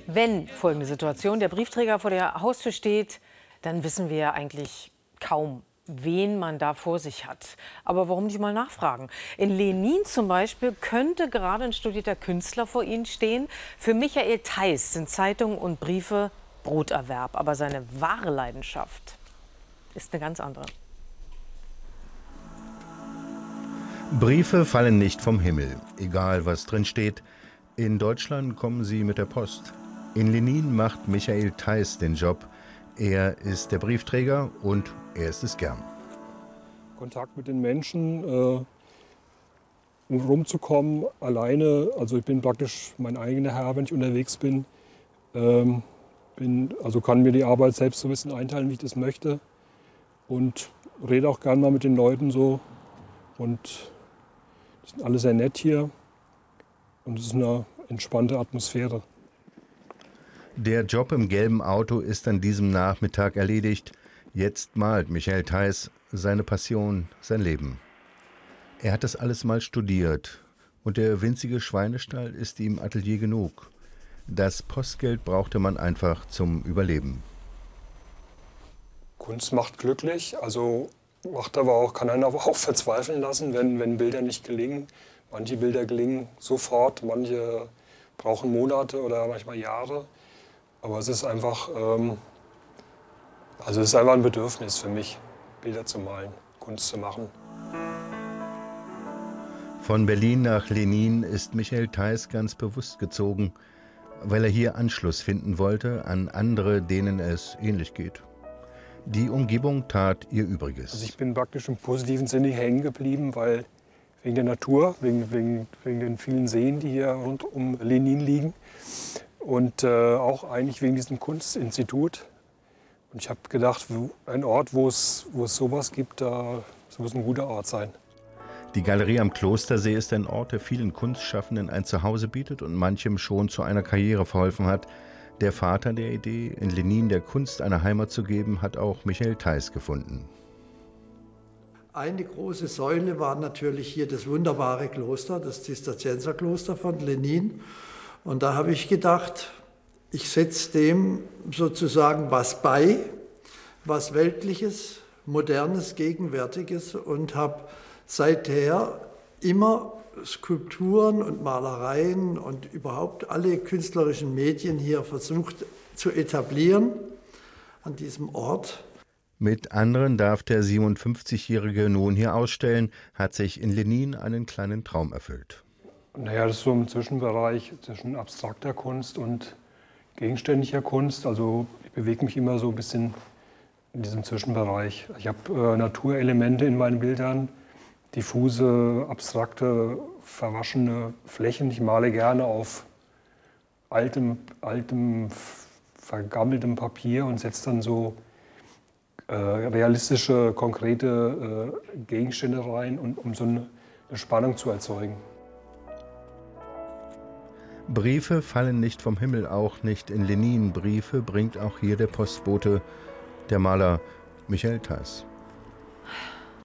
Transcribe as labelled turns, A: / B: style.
A: Wenn folgende Situation, der Briefträger vor der Haustür steht, dann wissen wir eigentlich kaum, wen man da vor sich hat. Aber warum nicht mal nachfragen? In Lenin zum Beispiel könnte gerade ein studierter Künstler vor Ihnen stehen. Für Michael Theiss sind Zeitungen und Briefe Broterwerb. Aber seine wahre Leidenschaft ist eine ganz andere.
B: Briefe fallen nicht vom Himmel, egal was drin steht. In Deutschland kommen sie mit der Post. In Lenin macht Michael Theiss den Job. Er ist der Briefträger und er ist es gern.
C: Kontakt mit den Menschen, um rumzukommen, alleine. Also ich bin praktisch mein eigener Herr, wenn ich unterwegs bin. Also kann mir die Arbeit selbst so ein bisschen einteilen, wie ich das möchte. Und rede auch gern mal mit den Leuten so. Und die sind alle sehr nett hier. Und es ist eine entspannte Atmosphäre.
B: Der Job im gelben Auto ist an diesem Nachmittag erledigt. Jetzt malt Michael Theiss seine Passion, sein Leben. Er hat das alles mal studiert und der winzige Schweinestall ist ihm Atelier genug. Das Postgeld brauchte man einfach zum Überleben.
C: Kunst macht glücklich, also kann einen aber auch verzweifeln lassen, wenn Bilder nicht gelingen. Manche Bilder gelingen sofort, manche brauchen Monate oder manchmal Jahre. Aber es ist einfach, es ist einfach ein Bedürfnis für mich, Bilder zu malen, Kunst zu machen.
B: Von Berlin nach Lenin ist Michael Theiss ganz bewusst gezogen, weil er hier Anschluss finden wollte an andere, denen es ähnlich geht. Die Umgebung tat ihr Übriges.
C: Also ich bin praktisch im positiven Sinne hängen geblieben, weil wegen der Natur, wegen den vielen Seen, die hier rund um Lenin liegen. Und auch eigentlich wegen diesem Kunstinstitut. Und ich habe gedacht, ein Ort, wo es sowas gibt, das muss ein guter Ort sein.
B: Die Galerie am Klostersee ist ein Ort, der vielen Kunstschaffenden ein Zuhause bietet und manchem schon zu einer Karriere verholfen hat. Der Vater der Idee, in Lenin der Kunst eine Heimat zu geben, hat auch Michael Theiss gefunden.
D: Eine große Säule war natürlich hier das wunderbare Kloster, das Zisterzienserkloster von Lenin. Und da habe ich gedacht, ich setze dem sozusagen was bei, was Weltliches, Modernes, Gegenwärtiges und habe seither immer Skulpturen und Malereien und überhaupt alle künstlerischen Medien hier versucht zu etablieren an diesem Ort.
B: Mit anderen darf der 57-Jährige nun hier ausstellen, hat sich in Lenin einen kleinen Traum erfüllt.
C: Naja, das ist so ein Zwischenbereich zwischen abstrakter Kunst und gegenständlicher Kunst. Also ich bewege mich immer so ein bisschen in diesem Zwischenbereich. Ich habe Naturelemente in meinen Bildern, diffuse, abstrakte, verwaschene Flächen. Ich male gerne auf altem vergammeltem Papier und setze dann so realistische, konkrete Gegenstände rein, um so eine Spannung zu erzeugen.
B: Briefe fallen nicht vom Himmel, auch nicht in Lenin. Briefe bringt auch hier der Postbote, der Maler Michael Theiss.